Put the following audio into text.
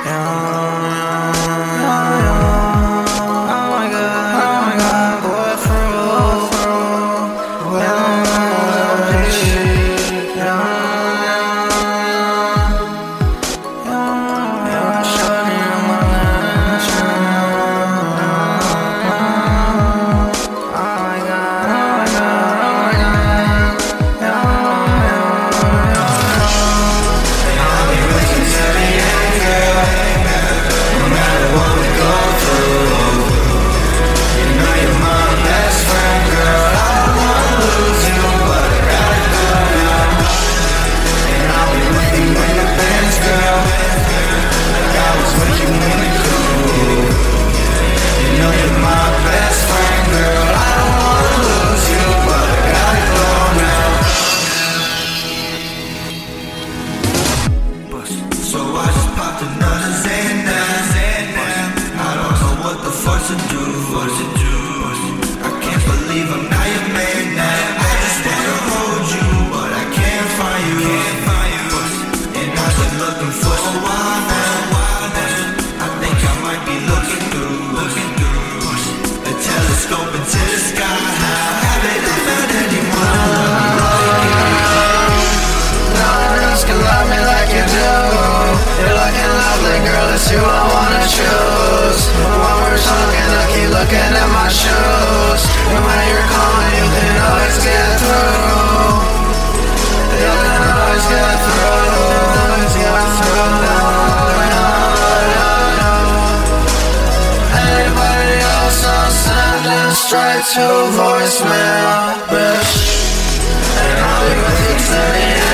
You I wanna choose. While we're talking, I keep looking at my shoes. And when you're calling, you can always get through. You can always get through. Anybody else, I'll send it straight to voicemail, bitch. And I'll be with you till the end.